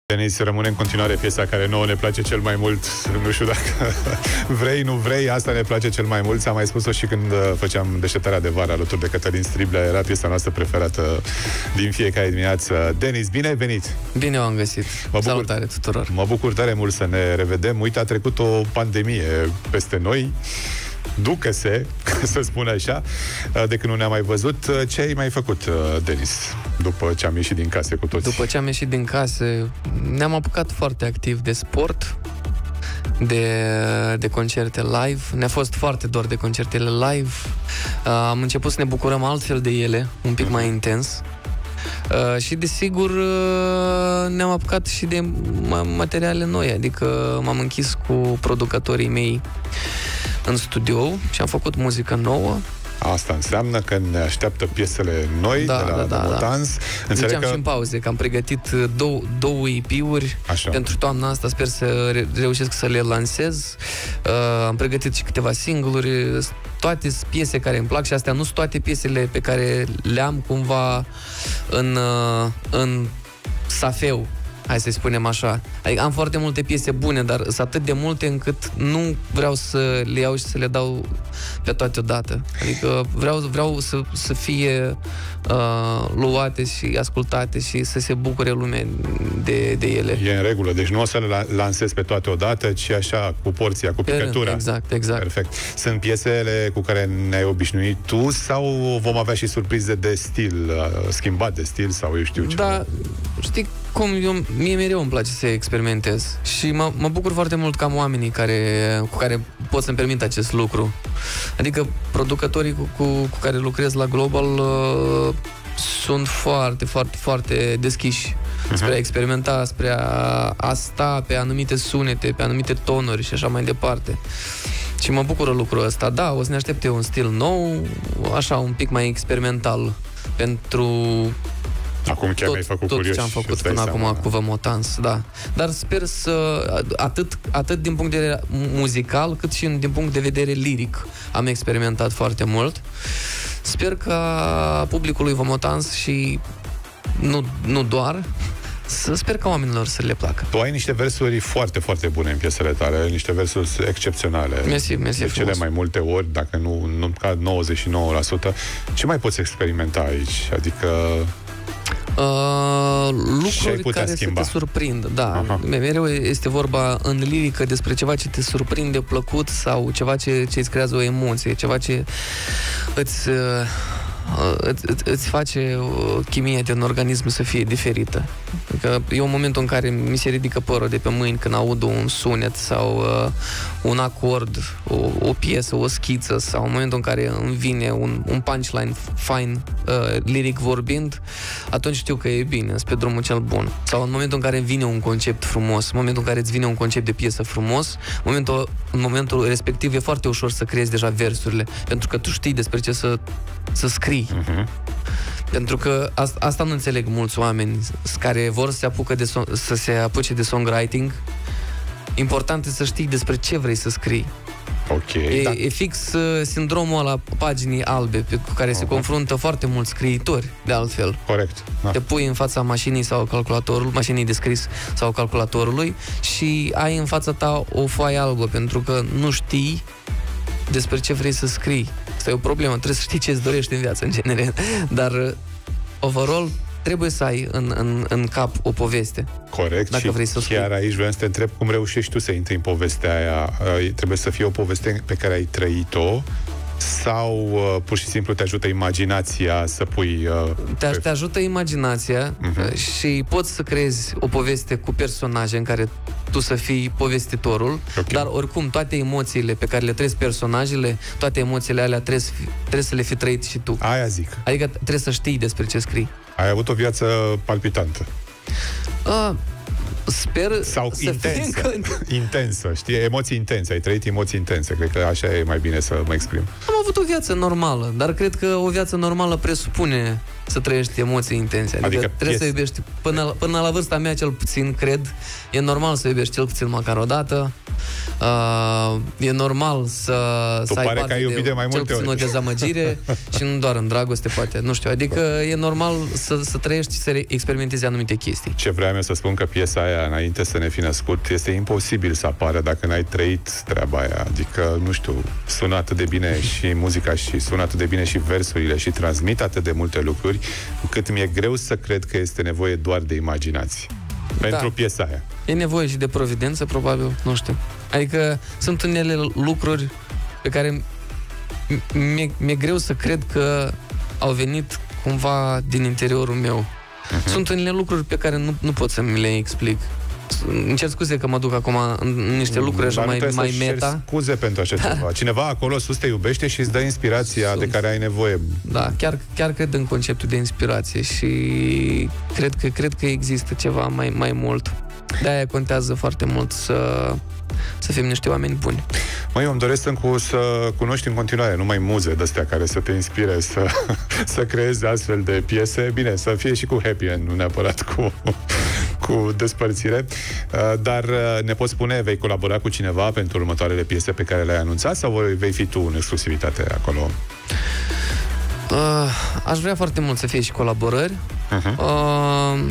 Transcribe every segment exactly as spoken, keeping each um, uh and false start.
Denis, rămâne în continuare piesa care nouă ne place cel mai mult. Nu știu dacă vrei, nu vrei, asta ne place cel mai mult. Ți-am mai spus-o și când făceam deșteptarea de vară alături de Cătălin Striblea. Era piesa noastră preferată din fiecare dimineață. Denis, bine ai venit! Bine v-am găsit! Mă bucur, salutare tuturor! Mă bucur tare mult să ne revedem. Uite, a trecut o pandemie peste noi. Ducă-se, să spun așa, de când nu ne-am mai văzut. Ce ai mai făcut, Denis, după ce am ieșit din case cu toți? După ce am ieșit din case, ne-am apucat foarte activ de sport, de, de concerte live. Ne-a fost foarte dor de concertele live. Am început să ne bucurăm altfel de ele, un pic mai intens. Uh, și desigur uh, ne-am apucat și de materiale noi, adică m-am închis cu producătorii mei în studio și am făcut muzică nouă. Asta înseamnă că ne așteaptă piesele noi, da, de la da, da, Motans. da. Ziceam că... și în pauze că am pregătit două, două E P-uri pentru toamna asta, sper să re- reușesc să le lansez. Uh, am pregătit și câteva single-uri, toate piese care îmi plac și astea nu sunt toate piesele pe care le-am cumva în, uh, în safeu. Hai să-i spunem așa. Adică am foarte multe piese bune, dar sunt atât de multe încât nu vreau să le iau și să le dau pe toate odată. Adică vreau, vreau să, să fie uh, luate și ascultate și să se bucure lumea de, de ele. E în regulă, deci nu o să le lansezi pe toate odată, ci așa, cu porția, cu picătura. Exact, exact. Perfect. Sunt piesele cu care ne-ai obișnuit tu sau vom avea și surprize de stil, schimbat de stil sau eu știu ce? Da, știi cum, eu, mie mereu îmi place să experimentez și mă, mă bucur foarte mult că am oamenii care, cu care pot să-mi permit acest lucru. Adică producătorii cu, cu, cu care lucrez la Global uh, sunt foarte, foarte, foarte deschiși uh-huh. spre a experimenta, spre a, a sta pe anumite sunete, pe anumite tonuri și așa mai departe. Și mă bucură lucrul ăsta. Da, o să ne aștepte un stil nou, așa, un pic mai experimental pentru... Acum chiar mi-ai făcut tot curioși. ce am făcut până acum seama. Cu Vă Motans, da. Dar sper să, atât, atât din punct de vedere muzical, cât și din punct de vedere liric, am experimentat foarte mult. Sper că publicului Vă Motans și nu, nu doar, să sper ca oamenilor să le placă. Tu ai niște versuri foarte, foarte bune în piesele tale, niște versuri excepționale. Mersi, mersi. De cele mai multe ori, dacă nu, nu ca nouăzeci și nouă la sută. Ce mai poți experimenta aici? Adică... Uh, lucruri care schimba. să te surprindă, da. Aha. Mereu este vorba în lirică despre ceva ce te surprinde plăcut sau ceva ce, ce îți creează o emoție, ceva ce îți, uh, îți, îți face chimia din organism să fie diferită. Adică e un moment în care mi se ridică părul de pe mâini când aud un sunet sau uh, un acord, o, o piesă, o schiță, sau în momentul în care îmi vine un, un punchline fine, uh, liric vorbind, atunci știu că e bine, sunt pe drumul cel bun. Sau în momentul în care îmi vine un concept frumos, în momentul în care îți vine un concept de piesă frumos, în momentul, în momentul respectiv e foarte ușor să creezi deja versurile, pentru că tu știi despre ce să, să scrii. Uh-huh. Pentru că asta, asta nu înțeleg mulți oameni care vor să se, apucă de so- să se apuce de songwriting. Important e să știi despre ce vrei să scrii. Okay, e, da. e fix uh, sindromul ăla paginii albe pe, cu care uh-huh. se confruntă foarte mulți scriitori, de altfel. Corect. Da. Te pui în fața mașinii sau calculatorului, mașinii de scris sau calculatorului și ai în fața ta o foaie albă, pentru că nu știi despre ce vrei să scrii. Asta e o problemă, trebuie să știi ce îți dorești în viață, în genere. Dar, overall, trebuie să ai în, în, în cap o poveste. Corect. Dacă și vrei să chiar aici vreau să te întreb cum reușești tu să intri în povestea aia. Trebuie să fie o poveste pe care ai trăit-o sau uh, pur și simplu te ajută imaginația să pui... Uh, te, pe... te ajută imaginația uh-huh. și poți să creezi o poveste cu personaje în care tu să fii povestitorul, okay. dar oricum toate emoțiile pe care le trăiesc personajele, toate emoțiile alea trebuie să, fi, trebuie să le fi trăit și tu. Aia zic. Adică trebuie să știi despre ce scrii. Ai avut o viață palpitantă. Uh, Sper sau să intensă, fie încă... intensă, știi, emoții intense, ai trăit emoții intense, cred că așa e mai bine să mă exprim. Am avut o viață normală, dar cred că o viață normală presupune să trăiești emoții intense. Adică, adică trebuie pies... să iubești, până, până la vârsta mea cel puțin, cred, e normal să iubești cel puțin măcar o dată, uh, e normal să, tu să ai parte de, de mai cel puțin o dezamăgire și nu doar în dragoste, poate, nu știu, adică e normal să, să trăiești și să experimentezi anumite chestii. Ce vreau eu să spun că piesa aia, înainte să ne fi născut, este imposibil să apară dacă n-ai trăit treaba aia, adică, nu știu, sună atât de bine și muzica și sună atât de bine și versurile și transmit atât de multe lucruri, cât mi-e greu să cred că este nevoie doar de imaginație pentru da. piesa aia. E nevoie și de providență, probabil, nu știu. Adică sunt unele lucruri pe care mi-e, mi-e greu să cred că au venit cumva din interiorul meu. Uh-huh. Sunt unele lucruri pe care nu, nu pot să mi le explic. Îmi cer scuze că mă duc acum în niște lucruri așa mai, mai meta. Scuze pentru așa da. ceva. Cineva acolo sus te iubește și îți dă inspirația Sunt. de care ai nevoie. Da, chiar, chiar cred în conceptul de inspirație și cred că, cred că există ceva mai, mai mult. De-aia contează foarte mult să, să fim niște oameni buni. Măi, eu îmi doresc să, să cunoști în continuare numai muze de-astea care să te inspire să, să creezi astfel de piese. Bine, să fie și cu happy end, nu neapărat cu, cu despărțire. Dar ne poți spune, vei colabora cu cineva pentru următoarele piese pe care le-ai anunțat sau vei fi tu în exclusivitate acolo? Uh, aș vrea foarte mult să fie și colaborări. Uh-huh. Uh,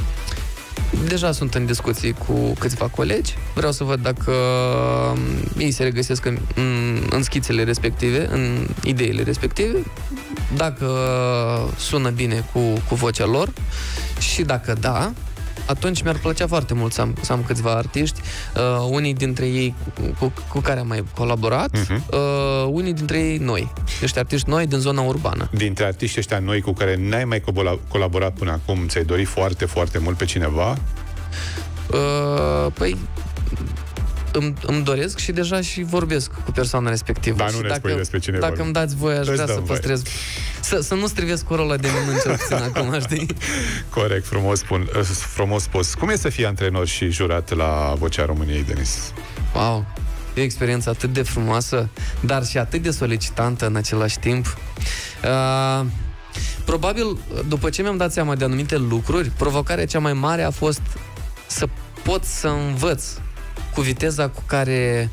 Deja sunt în discuții cu câțiva colegi. Vreau să văd dacă ei se regăsesc în, în schițele respective, în ideile respective, dacă sună bine cu, cu vocea lor și dacă da, atunci mi-ar plăcea foarte mult să am, să am câțiva artiști, uh, unii dintre ei cu, cu care am mai colaborat, uh-huh. uh, unii dintre ei noi, niște artiști noi din zona urbană. Dintre artiștii ăștia noi cu care n-ai mai colaborat până acum, ți-ai dorit foarte, foarte mult pe cineva? Uh, păi îmi, îmi doresc și deja și vorbesc cu persoana respectivă. Dar nu ne spui despre cine Dacă îmi dați voie, aș vrea să păstrez să, să nu strivesc cu rolul de minuni cel puțin acum, știi? Corect, frumos, spun, frumos spus. Cum e să fii antrenor și jurat la Vocea României, Denis? Wow! E o experiență atât de frumoasă, dar și atât de solicitantă în același timp. Uh, probabil, după ce mi-am dat seama de anumite lucruri, provocarea cea mai mare a fost să pot să învăț cu viteza cu care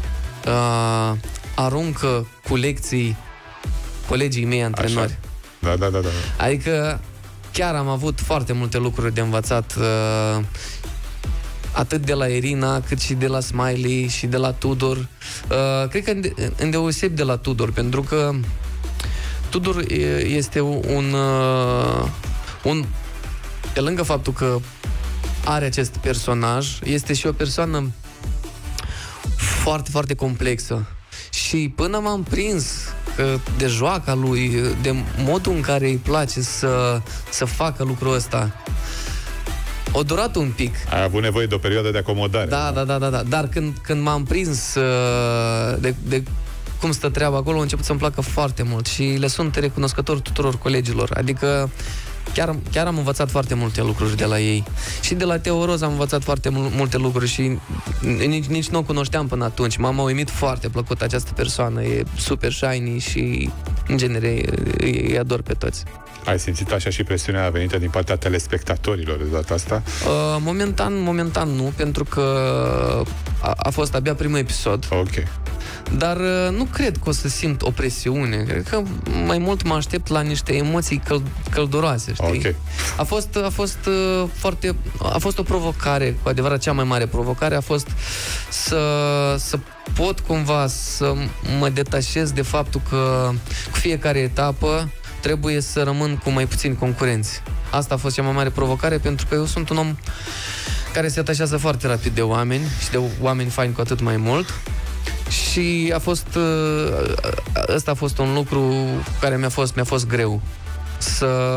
uh, aruncă cu lecții colegii mei antrenori. Da, da, da, da. Adică chiar am avut foarte multe lucruri de învățat, uh, atât de la Irina, cât și de la Smiley și de la Tudor. Uh, cred că îndeoseb de la Tudor, pentru că Tudor este un, uh, un pe lângă faptul că are acest personaj, este și o persoană foarte, foarte complexă. Și până m-am prins că de joaca lui, de modul în care îi place să, să facă lucrul ăsta, a durat un pic. Ai avut nevoie de o perioadă de acomodare. Da, da, da, da, da. Dar când, când m-am prins de, de cum stă treaba acolo, a început să-mi placă foarte mult și le sunt recunoscător tuturor colegilor. Adică Chiar, chiar am învățat foarte multe lucruri de la ei. Și de la Teo Roz am învățat foarte multe lucruri și nici, nici nu o cunoșteam până atunci. M-am uimit foarte plăcut această persoană. E super shiny și, în genere, îi, îi ador pe toți. Ai simțit așa și presiunea venită din partea telespectatorilor de data asta? Uh, momentan, momentan nu, pentru că a, a fost abia primul episod. Ok. Dar uh, nu cred că o să simt o presiune. Cred că mai mult mă aștept la niște emoții căl- călduroase, știi? Okay. A fost, a fost uh, foarte... A fost o provocare, cu adevărat cea mai mare provocare a fost să, să pot cumva să mă detașez de faptul că cu fiecare etapă trebuie să rămân cu mai puțini concurenți. Asta a fost cea mai mare provocare, pentru că eu sunt un om care se atașează foarte rapid de oameni și de oameni faini cu atât mai mult. Și a fost ăsta a fost un lucru care mi-a fost, mi-a fost greu să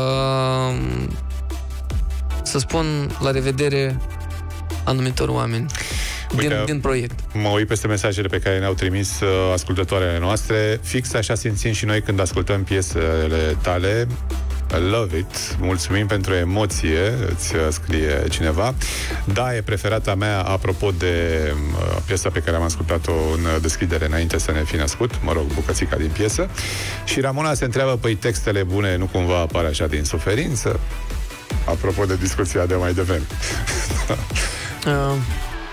să spun la revedere anumitor oameni. Din, din proiect. Mă uit peste mesajele pe care ne-au trimis uh, ascultătoarele noastre. Fix așa simțim și noi când ascultăm piesele tale. Love it. Mulțumim pentru emoție, îți scrie cineva. Da, e preferata mea, apropo de uh, piesa pe care am ascultat-o în deschidere înainte să ne fi născut, mă rog, bucățica din piesă. Și Ramona se întreabă, păi textele bune nu cumva apar așa din suferință? Apropo de discuția de mai devreme. uh.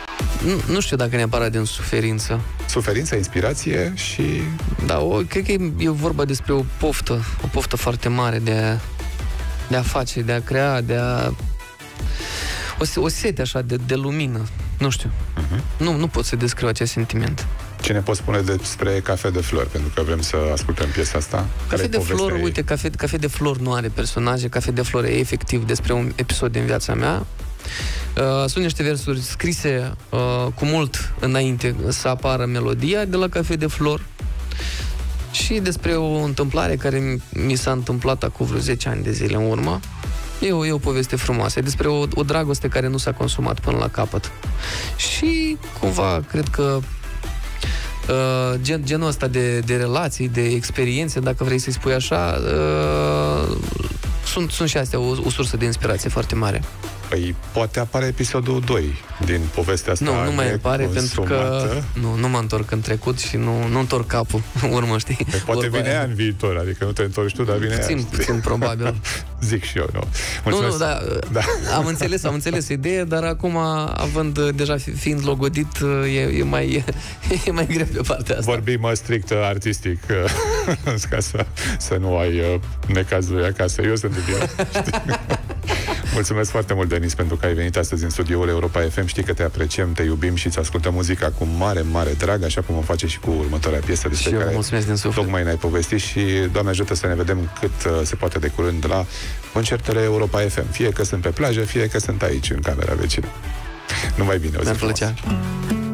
nu, nu știu dacă neapărat din suferință. Suferință, inspirație și... Da, o, cred că e, e vorba despre o poftă, o poftă foarte mare de a, de a face, de a crea, de a... O, o sete așa de, de lumină, nu știu. Uh-huh. Nu, nu pot să descriu acest sentiment. Ce ne poți spune despre Cafe de Flori? Pentru că vrem să ascultăm piesa asta. Cafe de Flori, uite, Cafe, Cafe de Flori nu are personaje. Cafe de Flori e efectiv despre un episod din viața mea. Uh, sunt niște versuri scrise uh, cu mult înainte să apară melodia de la Cafe de Flori și despre o întâmplare care mi s-a întâmplat acum vreo zece ani de zile în urmă. E o, e o poveste frumoasă. E despre o, o dragoste care nu s-a consumat până la capăt. Și cumva cred că uh, gen, genul ăsta de, de relații, de experiențe, dacă vrei să-i spui așa, uh, sunt, sunt și astea o, o sursă de inspirație foarte mare. Păi poate apare episodul doi din povestea asta. Nu, nu mai apare pentru că nu, nu mă întorc în trecut și nu, nu întorc capul în urmă, știi? Păi poate vine aia în viitor, adică nu te întorci tu, dar vine puțin, aia. Puțin probabil. Zic și eu, nu. Mulțumesc. Nu, nu, da, da. Am înțeles, am înțeles ideea, dar acum, având deja fiind logodit, e, e, mai, e mai greu pe partea asta. Vorbim strict artistic, ca să, să nu ai necazuri acasă. Eu sunt idiot. Mulțumesc foarte mult, Denis, pentru că ai venit astăzi în studioul Europa F M. Știi că te apreciem, te iubim și îți ascultăm muzica cu mare, mare drag, așa cum o face și cu următoarea piesă despre și care mulțumesc din suflet. Tocmai ne-ai povestit și Doamne ajută să ne vedem cât uh, se poate de curând la concertele Europa F M. Fie că sunt pe plajă, fie că sunt aici, în camera vecină. Numai bine, o zi frumoasă.